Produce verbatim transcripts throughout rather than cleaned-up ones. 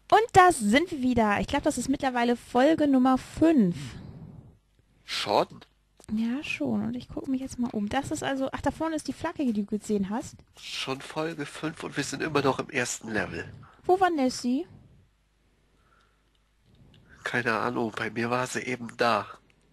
Und da sind wir wieder. Ich glaube, das ist mittlerweile Folge Nummer fünf. Schon? Ja, schon. Und ich gucke mich jetzt mal um. Das ist also... Ach, da vorne ist die Flagge, die du gesehen hast. Schon Folge fünf und wir sind immer noch im ersten Level. Wo war Nessie? Keine Ahnung, bei mir war sie eben da.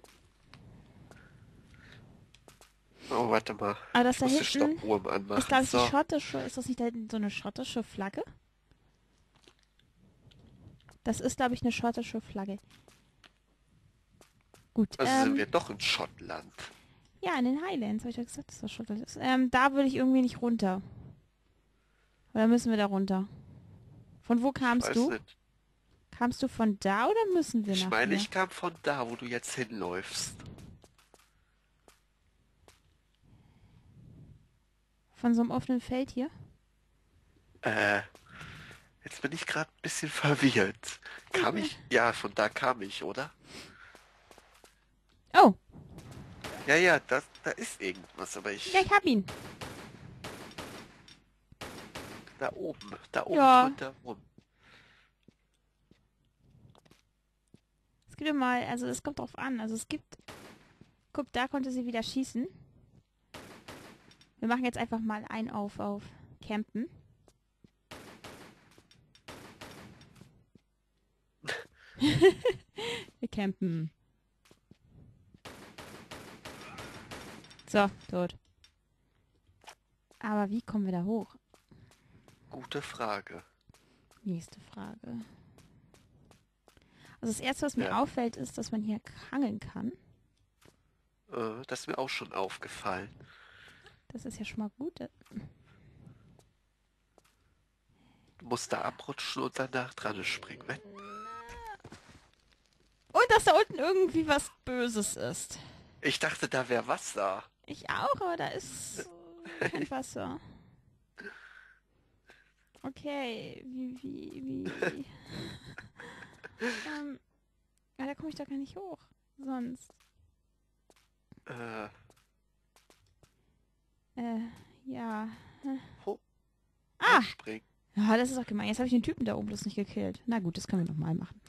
Oh, warte mal. Ah, das Ich da muss den hinten Stoppuhr ist, anmachen. glaube ich, die So. schottische... Ist das nicht da, so eine schottische Flagge? Das ist, glaube ich, eine schottische Flagge. Gut, Also sind ähm... wir doch in Schottland. Ja, in den Highlands, habe ich ja gesagt, dass das Schottland ist. Ähm, da würde ich irgendwie nicht runter. Oder müssen wir da runter? Von wo Ich kamst weiß du? nicht. Kamst du von da oder müssen wir Ich nach meine, hier? ich kam von da, wo du jetzt hinläufst. Von so einem offenen Feld hier? Äh, jetzt bin ich gerade ein bisschen verwirrt. Kam ich? Ja, von da kam ich, oder? Oh, Ja, ja, da, da ist irgendwas, aber ja, ich... ich hab ihn. Da oben, da oben Ja, drunter rum. es gibt immer, also es kommt drauf an. Also es gibt, guck, da konnte sie wieder schießen. Wir machen jetzt einfach mal ein auf auf Campen. Wir campen. So, tot. Aber wie kommen wir da hoch? Gute Frage. Nächste Frage. Also das Erste, was mir Ja, auffällt, ist, dass man hier angeln kann. äh, das ist mir auch schon aufgefallen. Das ist ja schon mal gut. Du musst da abrutschen und danach dran springen. Wenn Und dass da unten irgendwie was Böses ist. ich dachte, da wäre Wasser. Ich auch, aber da ist kein Wasser. Okay, wie, wie, wie. ähm, ja, da komme ich doch gar nicht hoch. Sonst. Äh, Äh, ja. hoch, Ah! hochspringen. Ja, das ist doch gemein. Jetzt habe ich den Typen da oben bloß nicht gekillt. Na gut, das können wir nochmal machen.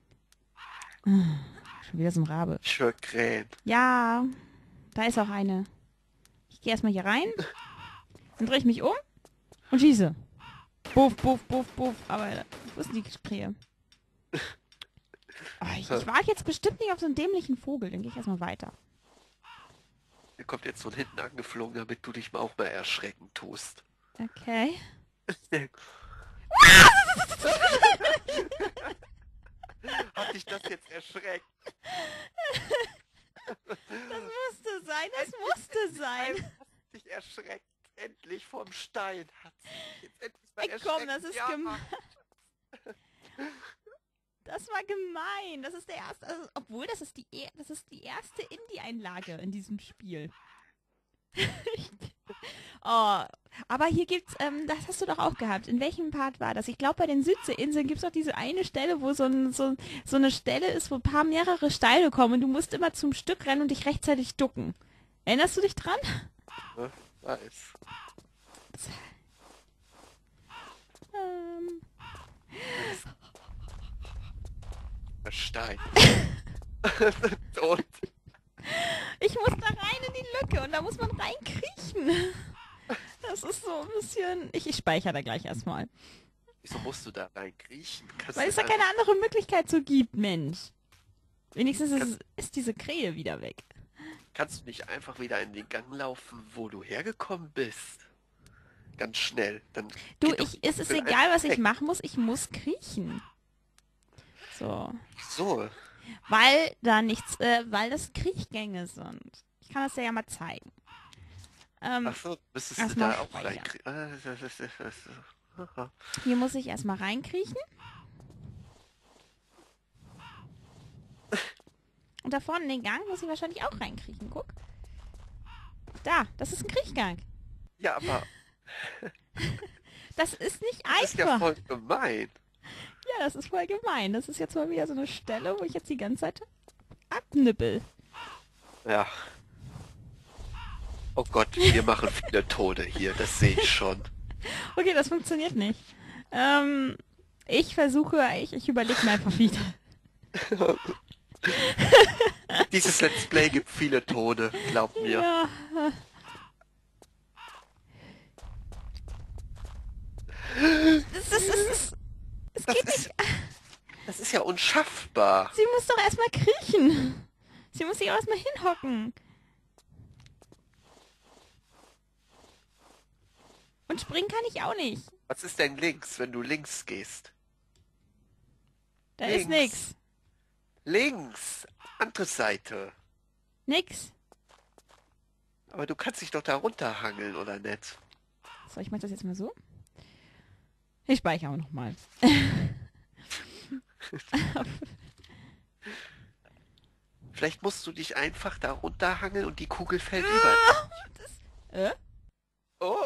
Ah, schon wieder so ein Rabe. Ich höre Krähen. Ja, da ist auch eine. Ich gehe erstmal hier rein, dann drehe ich mich um und schieße. Buff, buff, buff, buff. Aber wo ist denn die Krähe? Oh, ich, ich wage jetzt bestimmt nicht auf so einen dämlichen Vogel. Dann gehe ich erstmal weiter. Der kommt jetzt von hinten angeflogen, damit du dich mal auch mal erschrecken tust. Okay. Hat dich das jetzt erschreckt? Das musste sein, das musste sein. Hat dich erschreckt. Endlich vom Stein hat sich jetzt endlich mal Ey, erschreckt. komm, das ist Ja, gemein. Das war gemein. Das ist der erste, also, obwohl das ist die, e- das ist die erste Indie-Einlage in diesem Spiel. Oh, aber hier gibt's, ähm, das hast du doch auch gehabt. In welchem Part war das? Ich glaube, bei den Südseeinseln gibt's doch diese eine Stelle, wo so, ein, so, so eine Stelle ist, wo ein paar mehrere Steine kommen und du musst immer zum Stück rennen und dich rechtzeitig ducken. Erinnerst du dich dran? ne? Weiß. Ähm, Der Stein. Und ich muss da rein in die Lücke und da muss man reinkriechen. Das ist so ein bisschen... Ich, ich speichere da gleich erstmal. wieso musst du da rein kriechen? Kannst Weil du es da einfach, keine andere Möglichkeit so gibt, Mensch. Wenigstens ist, kannst, ist diese Krähe wieder weg. kannst du nicht einfach wieder in den Gang laufen, wo du hergekommen bist? Ganz schnell. Dann Du, geht doch ich, die es ist Kugel egal, einfach was ich weg. machen muss. Ich muss kriechen. So. So. Weil da nichts... Äh, weil das Kriechgänge sind. Ich kann das dir ja mal zeigen. Ähm, Ach so, müsstest du erstmal da auch speichern. reinkriegen. Hier muss ich erstmal reinkriechen. Und da vorne in den Gang muss ich wahrscheinlich auch reinkriechen. Guck. Da, das ist ein Kriechgang. Ja, aber Das ist nicht das ist ja einfach. voll gemein. Ja, das ist voll gemein. Das ist jetzt mal wieder so eine Stelle, wo ich jetzt die ganze Zeit abnippel. Ja. Oh Gott, wir machen viele Tode hier, das sehe ich schon. Okay, das funktioniert nicht. Ähm, Ich versuche, ich, ich überlege mir einfach wieder. Dieses Let's Play gibt viele Tode, glaub mir. Ja. Das ist, das ist, es Das geht ist, nicht. das ist ja unschaffbar. Sie muss doch erstmal kriechen. Sie muss sich auch erstmal hinhocken. Und springen kann ich auch nicht. Was ist denn links, wenn du links gehst? Da Links. ist nix. Links, andere Seite. Nix. Aber du kannst dich doch da runterhangeln, oder nicht? So, ich mach das jetzt mal so. Ich speichere auch nochmal. Vielleicht musst du dich einfach da runterhangeln und die Kugel fällt über. Äh? Oh.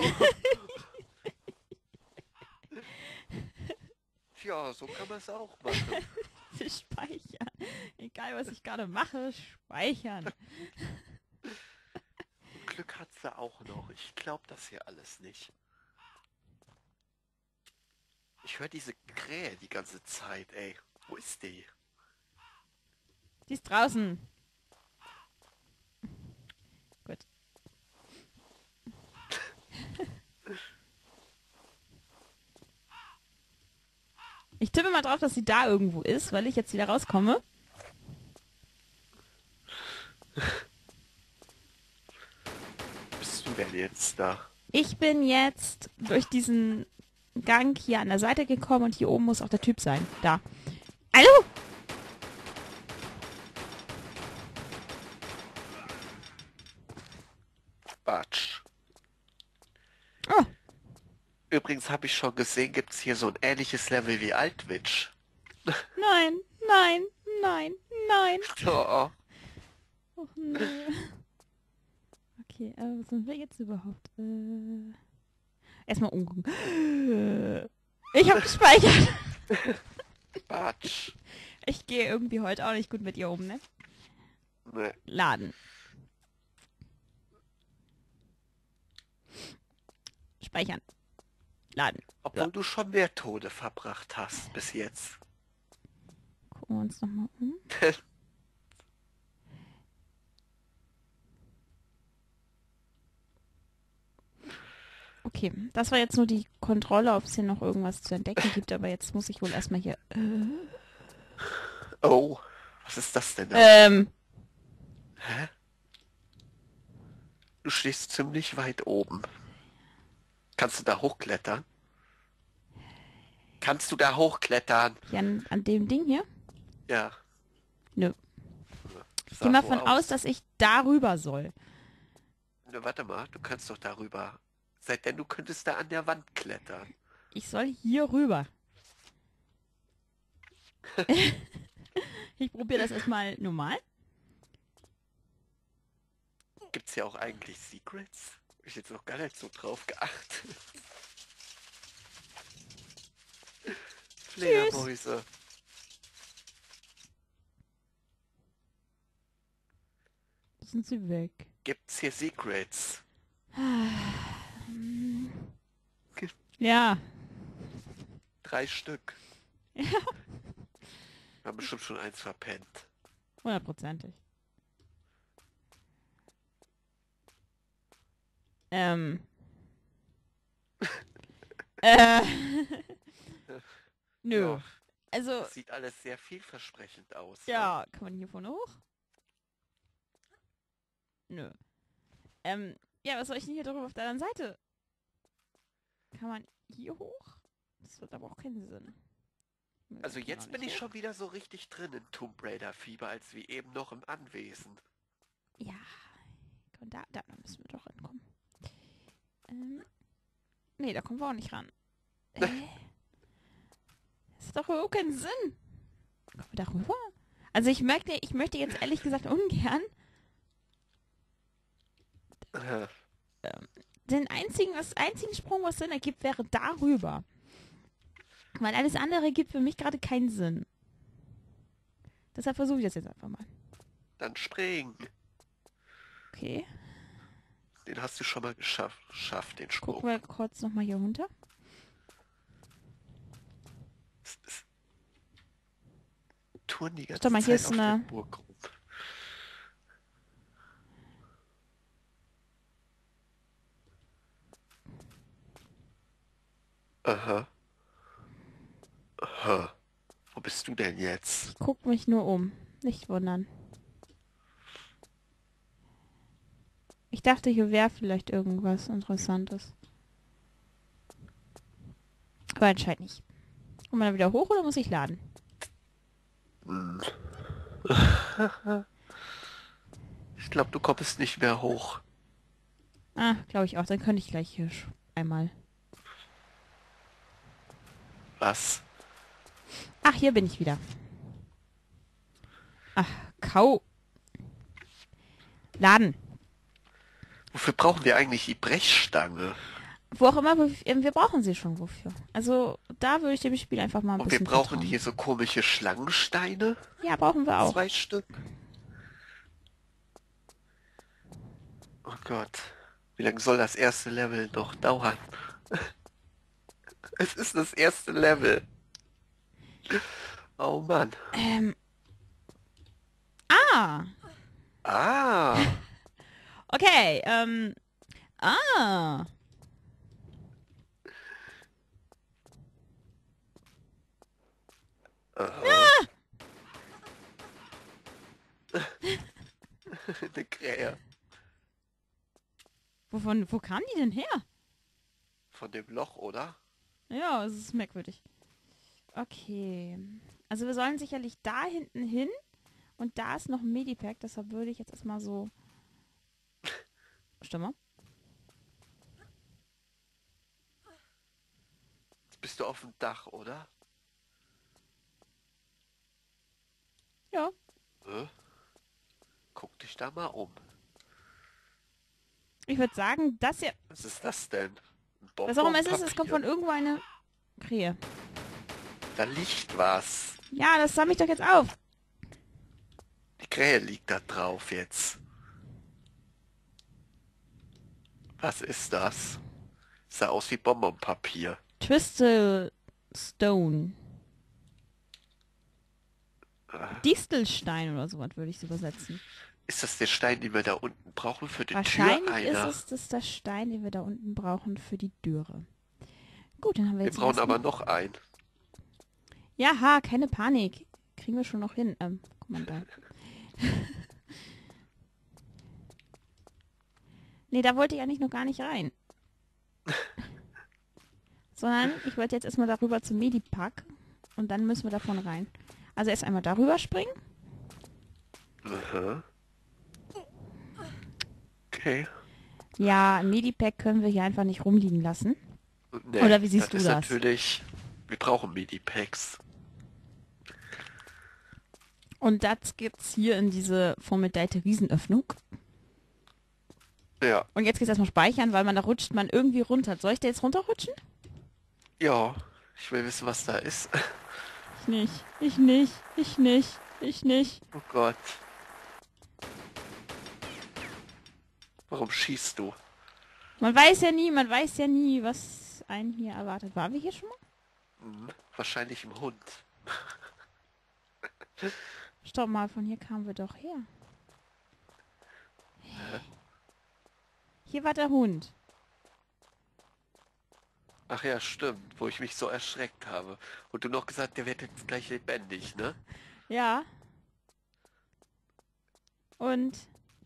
Tja, so kann man es auch machen. Speichern. Egal, was ich gerade mache, speichern. Glück hat sie auch noch. Ich glaube das hier alles nicht. Ich höre diese Krähe die ganze Zeit, ey. Wo ist die? Die ist draußen. Gut. Ich tippe mal drauf, dass sie da irgendwo ist, weil ich jetzt wieder rauskomme. Bist du denn jetzt da? Ich bin jetzt durch diesen Gang hier an der Seite gekommen und hier oben muss auch der Typ sein. Da. Hallo? Batsch. Oh, Übrigens habe ich schon gesehen, gibt es hier so ein ähnliches Level wie Altwitch. nein, nein, nein, nein. Oh, Och, nee. Okay, äh, was sind wir jetzt überhaupt? Äh, erstmal umgucken. Ich habe gespeichert. Batsch. Ich gehe irgendwie heute auch nicht gut mit ihr um, ne? Ne. Laden. Speichern. Laden. Obwohl du schon mehr Tode verbracht hast bis jetzt. Gucken wir uns nochmal um. Okay, das war jetzt nur die Kontrolle, ob es hier noch irgendwas zu entdecken gibt, aber jetzt muss ich wohl erstmal hier... Äh, Oh, was ist das denn da? ähm, Hä? Du stehst ziemlich weit oben. Kannst du da hochklettern? Kannst du da hochklettern? hier an, an dem Ding hier? Ja. Nö. Ich Sah gehe mal so von aus, dass ich darüber soll. Ne, warte mal, du kannst doch darüber. Seitdem du könntest da an der Wand klettern. Ich soll hier rüber. Ich probiere das erstmal normal. Gibt's hier auch eigentlich Secrets? Hab ich jetzt noch gar nicht so drauf geachtet. Fledermäuse. Sind sie weg. Gibt's hier Secrets? Ja. Drei Stück. Ja. Wir haben bestimmt schon eins verpennt. Hundertprozentig. Ähm. äh. Nö. Ja, Also, das sieht alles sehr vielversprechend aus. ja, kann man hier vorne hoch? Nö. Ähm, ja, was soll ich denn hier drüber auf der anderen Seite? Kann man hier hoch? Das wird aber auch keinen Sinn. Nö, Also kann jetzt man bin nicht ich hoch. schon wieder so richtig drin in Tomb Raider Fieber, als wie eben noch im Anwesen. Ja. Komm, da, da müssen wir doch rankommen. Ähm. Nee, da kommen wir auch nicht ran. Äh. Das ist doch überhaupt keinen Sinn. Kommen wir da rüber? Also ich möchte, ich möchte jetzt ehrlich gesagt ungern Äh, den einzigen, was einzigen Sprung, was Sinn ergibt, wäre darüber. Weil alles andere gibt für mich gerade keinen Sinn. Deshalb versuche ich das jetzt einfach mal. Dann springen. Okay. Den hast du schon mal geschafft, geschafft den Sprung. Gucken wir kurz nochmal hier runter. Das touren die Schau ganze mal, hier Zeit ist auf der eine... Burg rum. Aha. Aha. Wo bist du denn jetzt? Ich guck mich nur um. Nicht wundern. Ich dachte, hier wäre vielleicht irgendwas Interessantes. Aber anscheinend nicht. Kommt man da wieder hoch oder muss ich laden? Hm. Ich glaube, du kommst nicht mehr hoch. Ah, glaube ich auch. Dann könnte ich gleich hier sch- einmal... Was? Ach, hier bin ich wieder. Ach, Kau. Laden. Wofür brauchen wir eigentlich die Brechstange? Wo auch immer, wir, wir brauchen sie schon wofür. Also, da würde ich dem Spiel einfach mal ein Und wir bisschen brauchen vertrauen. hier so komische Schlangensteine. Ja, brauchen wir auch. Zwei Stück. Oh Gott. Wie lange soll das erste Level noch dauern? Es ist das erste Level. Oh Mann. Ähm. Ah. Ah. Okay, ähm. Ah. Aha. Eine Krähe. Wovon, wo kam die denn her? Von dem Loch, oder? Ja, es ist merkwürdig. Okay. Also wir sollen sicherlich da hinten hin. Und da ist noch ein Medipack, deshalb würde ich jetzt erstmal so... Stimme? Jetzt bist du auf dem Dach, oder? Ja. Hä? Guck dich da mal um. Ich würde sagen, das hier... Was ist das denn? Ein Was auch immer es ist, es kommt Bonbonpapier. von irgendwo eine Krähe. Da liegt was. Ja, das sammle ich doch jetzt auf. Die Krähe liegt da drauf jetzt. Was ist das? Sah aus wie Bonbonpapier. Twistle Stone. Distelstein oder sowas würde ich es übersetzen. Ist das der Stein, den wir da unten brauchen für die Tür? Wahrscheinlich ist Einer. es das der Stein, den wir da unten brauchen für die Dürre. Gut, dann haben wir Wir jetzt brauchen erstmal- aber noch einen. Ja, ha, keine Panik. Kriegen wir schon noch hin. Ähm, guck mal da. Nee, da wollte ich eigentlich noch gar nicht rein. Sondern ich wollte jetzt erstmal darüber zum Medipack und dann müssen wir davon rein. Also erst einmal darüber springen. Aha. Okay. Ja, ein Medipack können wir hier einfach nicht rumliegen lassen. Nee, Oder wie siehst du ist das? Natürlich, wir brauchen Medipacks. Und das gibt's hier in diese vermedeite Riesenöffnung. Ja. Und jetzt geht's erstmal speichern, weil man da rutscht man irgendwie runter. Soll ich da jetzt runterrutschen? Ja, ich will wissen, was da ist. Ich nicht. Ich nicht. Ich nicht. Ich nicht. Oh Gott. Warum schießt du? Man weiß ja nie, man weiß ja nie, was einen hier erwartet. Waren wir hier schon mal? Hm, wahrscheinlich im Hund. Stopp mal, von hier kamen wir doch her. Hä? Hier war der Hund. Ach ja, stimmt, wo ich mich so erschreckt habe. Und du noch gesagt, der wird jetzt gleich lebendig, ne? Ja. Und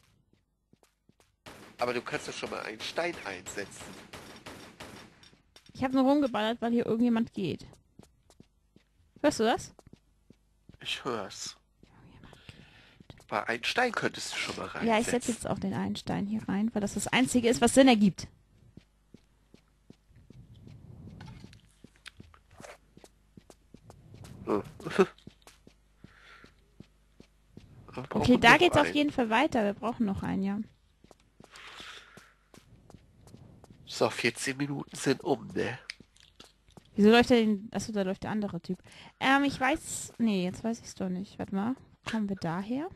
Aber du kannst doch schon mal einen Stein einsetzen. ich habe nur rumgeballert, weil hier irgendjemand geht. Hörst du das? Ich hör's. Aber einen Stein könntest du schon mal reinsetzen. Ja, ich setze jetzt auch den einen Stein hier rein, weil das das Einzige ist, was Sinn ergibt. Hm. Wir brauchen Okay, da noch geht's auf einen. jeden Fall weiter. Wir brauchen noch einen, ja. So, vierzehn Minuten sind um, ne? Wieso läuft der den... Achso, da läuft der andere Typ. Ähm, ich weiß... Nee, jetzt weiß ich's doch nicht. Warte mal. Kommen wir daher?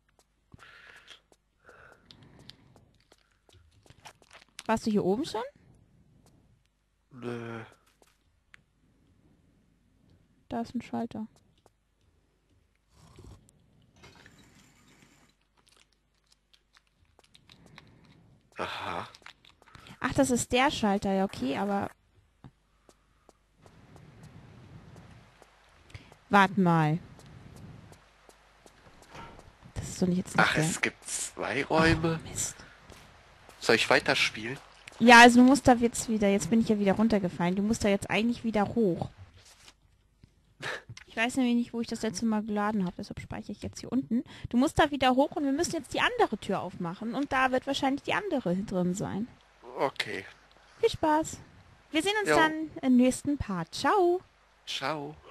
Warst du hier oben schon? Nö. Da ist ein Schalter. das ist der Schalter, ja okay, aber... Warte mal. Das ist doch nicht jetzt nicht Ach, der... es gibt zwei Räume. Oh, Mist. Soll ich weiterspielen? Ja, also du musst da jetzt wieder... Jetzt bin ich ja wieder runtergefallen. Du musst da jetzt eigentlich wieder hoch. Ich weiß nämlich nicht, wo ich das letzte Mal geladen habe, deshalb speichere ich jetzt hier unten. Du musst da wieder hoch und wir müssen jetzt die andere Tür aufmachen. Und da wird wahrscheinlich die andere drin sein. Okay. Viel Spaß. Wir sehen uns Jo. dann im nächsten Part. Ciao. Ciao.